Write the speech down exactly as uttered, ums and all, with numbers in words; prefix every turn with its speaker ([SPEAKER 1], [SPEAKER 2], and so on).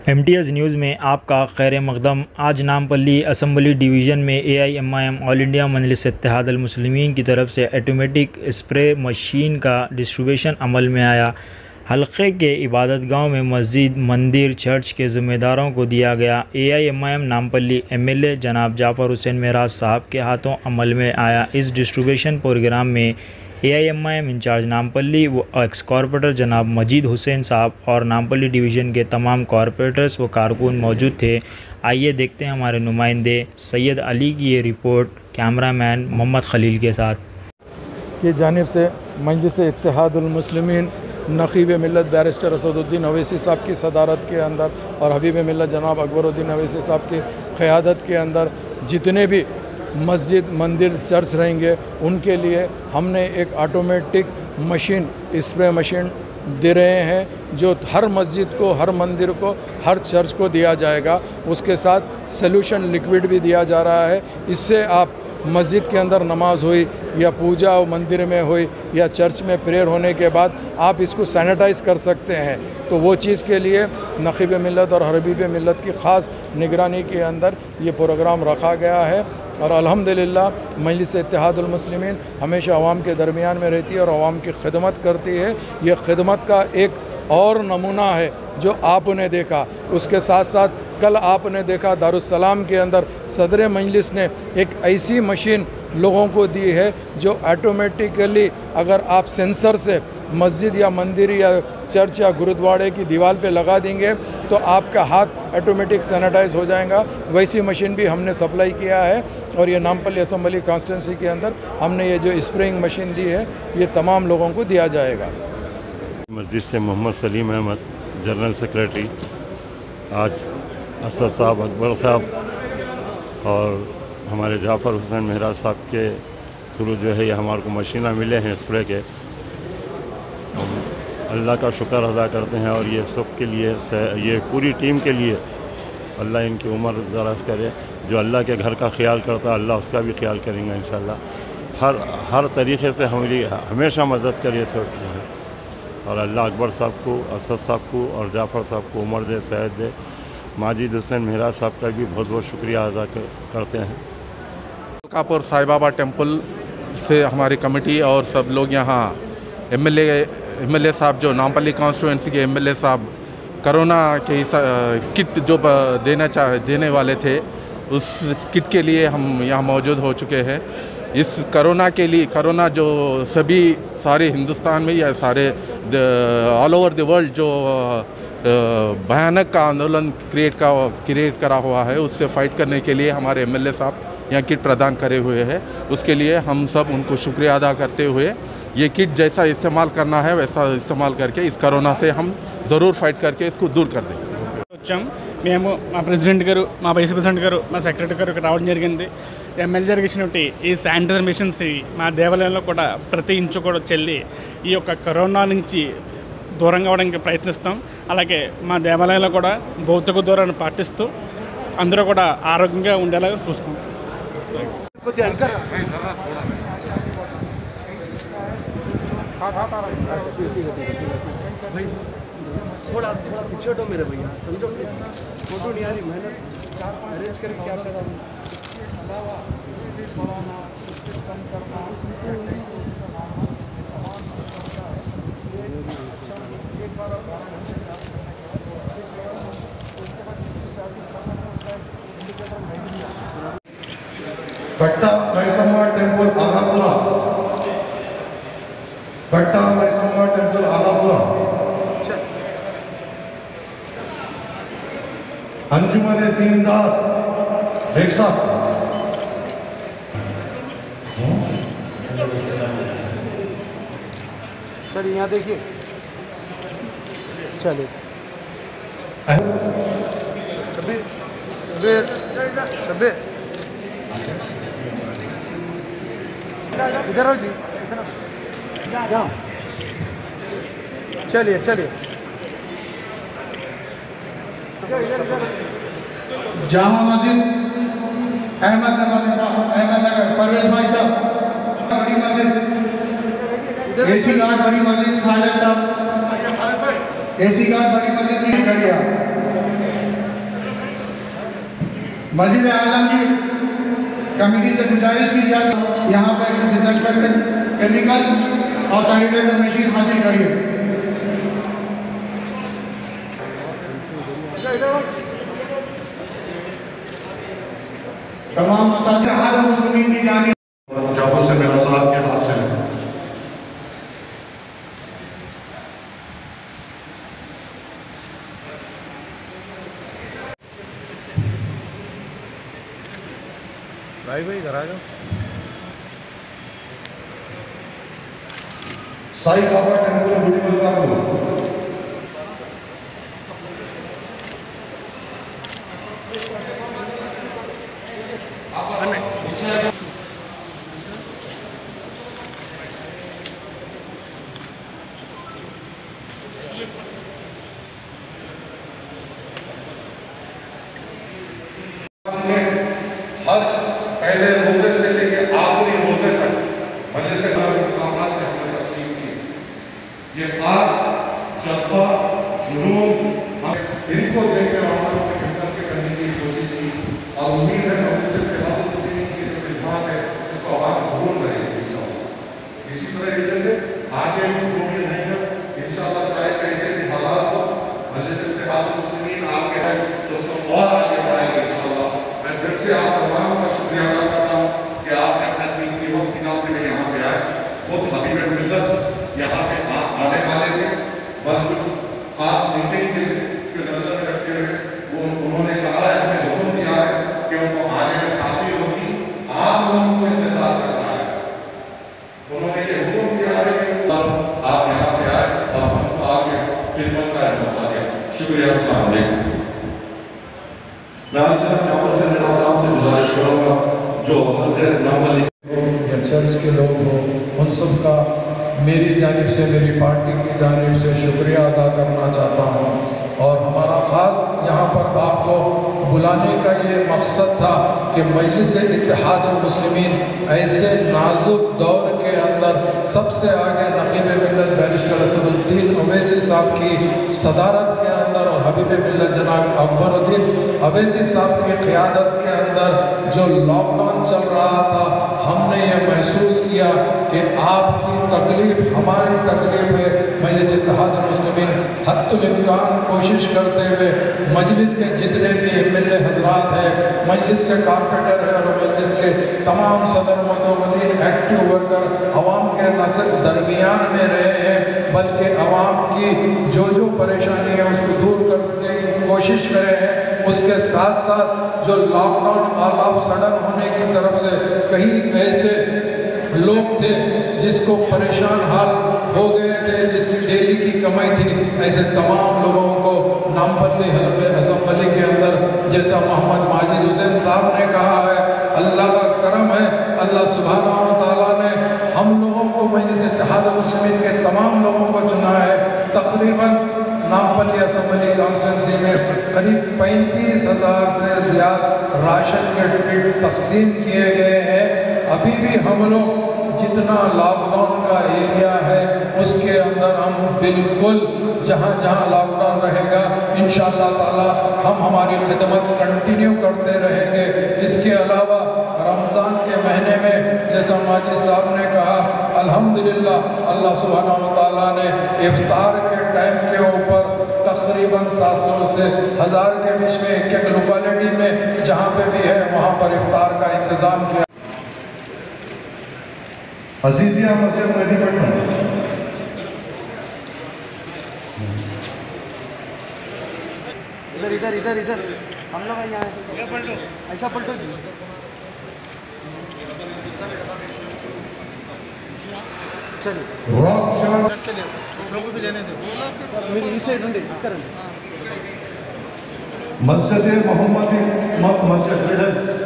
[SPEAKER 1] M T S news में आपका खैर मक़दम। आज नामपल्ली असम्बली डिवीज़न में A I M I M all India Majlis Ittehadul Muslimeen की तरफ से ऑटोमेटिक स्प्रे मशीन का डिस्ट्रीब्यूशन अमल में आया। हल्के के इबादतगाह में मस्जिद, मंदिर, चर्च के ज़िम्मेदारों को दिया गया। A I M I M Nampally M L A जनाब जाफ़र हुसैन मेहराज साहब के हाथों अमल में आया। इस डिस्ट्रीब्यूशन प्रोग्राम में A I M I M incharge Nampally व एक्स कॉरपोरेटर जनाब मजीद हुसैन साहब और नामपल्ली डिवीज़न के तमाम कॉरपोरेटर्स व कारकुन मौजूद थे। आइए देखते हैं हमारे नुमाइंदे सैयद अली की ये रिपोर्ट कैमरामैन मोहम्मद खलील के साथ।
[SPEAKER 2] की जानिब से मजलिस इत्तेहादुल मुस्लिमीन नक़ीब मिल्लत बैरिस्टर असदुद्दीन अवैसी साहब की सदारत के अंदर और हबीब मिल्लत जनाब अकबरुद्दीन अवैसी साहब की क़यादत के अंदर जितने भी मस्जिद, मंदिर, चर्च रहेंगे उनके लिए हमने एक ऑटोमेटिक मशीन, स्प्रे मशीन दे रहे हैं जो हर मस्जिद को, हर मंदिर को, हर चर्च को दिया जाएगा। उसके साथ सॉल्यूशन लिक्विड भी दिया जा रहा है। इससे आप मस्जिद के अंदर नमाज हुई या पूजा मंदिर में हुई या चर्च में प्रेयर होने के बाद आप इसको सैनिटाइज़ कर सकते हैं। तो वो चीज़ के लिए नक़ीब मिल्लत और हबीब मिल्लत की ख़ास निगरानी के अंदर ये प्रोग्राम रखा गया है और अल्हम्दुलिल्लाह मजलिस इत्तेहादुल मुस्लिमीन हमेशा अवाम के दरमियान में रहती है और अवाम की खिदमत करती है। ये खिदमत का एक और नमूना है जो आपने देखा। उसके साथ साथ कल आपने देखा दारुस्सलाम के अंदर सदर मजलिस ने एक ऐसी मशीन लोगों को दी है जो ऑटोमेटिकली अगर आप सेंसर से मस्जिद या मंदिर या चर्च या गुरुद्वारे की दीवार पे लगा देंगे तो आपका हाथ ऑटोमेटिक सैनिटाइज हो जाएगा। वैसी मशीन भी हमने सप्लाई किया है और ये नामपल्ली असम्बली कॉन्स्टिट्यूंसी के अंदर हमने ये जो स्प्रेइंग मशीन दी है ये तमाम लोगों को दिया जाएगा।
[SPEAKER 3] मस्जिद से मोहम्मद सलीम अहमद जनरल सेक्रेटरी, आज असद साहब, अकबर साहब और हमारे जाफ़र हुसैन मेहराज साहब के थ्रू जो है ये हमारे को मशीना मिले हैं स्प्रे के। हम अल्लाह का शुक्र अदा करते हैं और ये सब के लिए, ये पूरी टीम के लिए अल्लाह इनकी उम्र दराज करे। जो अल्लाह के घर का ख्याल करता है अल्लाह उसका भी ख्याल करेंगे इंशाल्लाह। हर हर तरीक़े से हमारी हमेशा मदद करिए छोटे हैं और अल्लाह अकबर साहब को, असद साहब को और जाफ़र साहब को उम्र दे, सेहत दे। माजिद हुसैन मेहराज साहब का भी बहुत बहुत शुक्रिया अदा करते हैं।
[SPEAKER 4] कापुर साईं बाबा टेम्पल से हमारी कमेटी और सब लोग यहाँ M L A M L A साहब जो नामपल्ली कॉन्स्टिट्यूंसी के एम एल ए साहब कोरोना के किट जो देना चाह देने वाले थे उस किट के लिए हम यहाँ मौजूद हो चुके हैं। इस कोरोना के लिए, कोरोना जो सभी सारे हिंदुस्तान में या सारे ऑल ओवर द वर्ल्ड जो भयानक का आंदोलन क्रिएट का क्रिएट करा हुआ है, उससे फाइट करने के लिए हमारे एम एल ए साहब यहाँ किट प्रदान करे हुए हैं। उसके लिए हम सब उनको शुक्रिया अदा करते हुए ये किट जैसा इस्तेमाल करना है वैसा इस्तेमाल करके इस कोरोना से हम ज़रूर फाइट करके इसको दूर कर देंगे।
[SPEAKER 5] వచ్చాం మేము మా ప్రెసిడెంట్ గారు, మా వైస్ ప్రెసిడెంట్ గారు, మా సెక్రటరీ గారు ఇక్కడ రావడం జరిగింది. ఎమ్మెల్యే గారికి ఇచ్చినటువంటి ఈ శానిటైజర్ మిషన్స్ మా దేవాలయంలో కూడా ప్రతి ఇంచు కూడా చెల్లి ఈ యొక్క కరోనా నుంచి దూరంగా అవడానికి ప్రయత్నిస్తాం. అలాగే మా దేవాలయంలో కూడా భౌతిక దూరాన్ని పాటిస్తూ అందరూ కూడా ఆరోగ్యంగా ఉండేలా చూసుకుంటాం.
[SPEAKER 6] थोड़ा थोड़ा पीछे हटो मेरे भैया, समझो प्लीज। फोटो नहीं आ रही, मेहनत अरेंज करके क्या फायदा।
[SPEAKER 7] भट्टा Maisamma temple Agapura, Bhatta Maisamma temple Agapura, Anjuman Deendar rickshaw,
[SPEAKER 6] sir यहाँ देखिए, चलिए शबीर शबीर शबीर इधर आओ जी, चलिए चलिए।
[SPEAKER 7] जामा मस्जिद अहमदनगर, अहमदनगर परवेज भाई साहब, बड़ी मस्जिद एसी घाट बड़ी मस्जिद खालिद साहब, एसी घाट बड़ी मस्जिद नहीं करिया। मस्जिद आलम की कमेटी से गुजारिश की जाती यहाँ पर डिसइंफेक्टेंट केमिकल और सैनिटाइजर मशीन हासिल करिए। तमाम मसाजिद हाल मुस्लिमीन की जानिब
[SPEAKER 8] जाफर से मेरा साहब के हाथ से
[SPEAKER 6] भाई भाई घर आ जाओ।
[SPEAKER 8] साई बाबा टेम्पल बुरी मलकापुर
[SPEAKER 7] हर पहले रोजे से लेकर आखिरी रोजे तक मजलिस से मुकामात ने हमें तकसीम की। ये खास जज्बा जुनून इनको देखकर आवाम के खिदमत के करने की कोशिश की और उम्मीद है कि मजलिस इत्तेहाद मुस्लिमीन की जो खिदमत है इसको आवाम कबूल करेगी इंशाअल्लाह। इसी तरह से आगे भी जो भी नहीं है इंशाअल्लाह चाहे कैसे भी हालात हो मजलिस इत्तेहाद मुस्लिमीन आपके है तो उसको और आगे बढ़ाएंगे इंशाअल्लाह। मैं फिर से आप तमाम का शुक्रिया अदा करता हूँ कि आपने अपना कीमती वक्त निकाल के लिए यहाँ पे आए। खुद हबीब मिल्लत यहाँ पे आने वाले थे बस कुछ खास मीटिंग के नजर में रखते हुए वो उन्होंने कहा है हमें हुक्म दिया है कि उनको आने में काफी होगी आप लोगों को इंतजार करना है। उन्होंने ये हुक्म दिया है कि आप यहाँ पे आए और हमको आगे खिदमत का मौका दिया। शुक्रिया। अस्सलाम वालेकुम।
[SPEAKER 8] मैं आज जाफर से मेरा साहब से गुजारिश करूँगा जो हल्के नामली
[SPEAKER 2] या चर्च के लोग हो उन सब का मेरी जानिब से मेरी पार्टी की जानिब से शुक्रिया अदा करना चाहता हूँ। और हमारा ख़ास यहाँ पर आपको बुलाने का ये मकसद था कि मजलिस इत्तेहाद मुस्लिमीन ऐसे नाजुक दौर के अंदर सबसे आगे नकीब मिल्लत बैरिस्टर असदुद्दीन ओवैसी साहब की सदारत के अंदर और हबीब मिल्लत जनाब अकबरुद्दीन ओवैसी साहब की क़यादत के अंदर जो लॉकडाउन चल रहा था हमने ये महसूस किया कि आपकी तकलीफ़ हमारी तकलीफ़ है। मजलिस इत्तेहाद मुस्लिमीन हद्दुल इम्कान कोशिश करते हुए मजलिस के जितने भी एम एल ए हजरात हैं मजलिस के कारपोरेटर है और मजलिस के तमाम सदर मुतवद्दीन एक्टिव वर्कर अवाम के न सिर्फ दरमियान में रहे हैं बल्कि अवाम की जो जो परेशानी है उसको दूर करने की कोशिश करे हैं। उसके साथ साथ जो लॉकडाउन ऑल ऑफ सडन होने की तरफ से कई ऐसे लोग थे जिसको परेशान हाल हो गए थे जिसकी डेली की कमाई थी ऐसे तमाम लोगों को नामपल्ली हल्के असम्बली के अंदर जैसा मोहम्मद माजिद हुसैन साहब ने कहा है अल्लाह का करम है अल्लाह सुब्हानहू व तआला ने हम लोगों को मजलिस इत्तेहाद मुस्लिमीन के तमाम लोगों को चुना है। तकरीबन नामपल्ली असम्बली कॉन्स्टिट्यूंसी में करीब पैंतीस हज़ार से ज़्यादा राशन के किट तकसीम किए गए हैं। अभी भी हम लोग जितना लॉकडाउन का एरिया है उसके अंदर हम बिल्कुल जहाँ जहाँ लॉकडाउन रहेगा इंशाअल्लाह ताला हम हमारी खिदमत कंटिन्यू करते रहेंगे। इसके अलावा रमज़ान के महीने में जैसा माजिद साहब ने कहा अल्हम्दुलिल्लाह अल्लाह सुब्हानहू व तआला ने इफ्तार के टाइम के ऊपर तकरीबन सात सौ से हज़ार के बीच में एक एक लोकेलिटी में जहाँ पे भी है वहाँ पर इफ्तार का इंतज़ाम किया।
[SPEAKER 8] अजीजिया मस्जिद मेहदीपट्टनम
[SPEAKER 6] इधर इधर इधर इधर हम लोग यहाँ पलटो ऐसा पलटो जी चलिए
[SPEAKER 8] रॉक चार्ट
[SPEAKER 6] लोगों भी लेने दो मेरी इस साइड उंडे करें
[SPEAKER 8] मस्जिद मोहम्मदी मस्जिद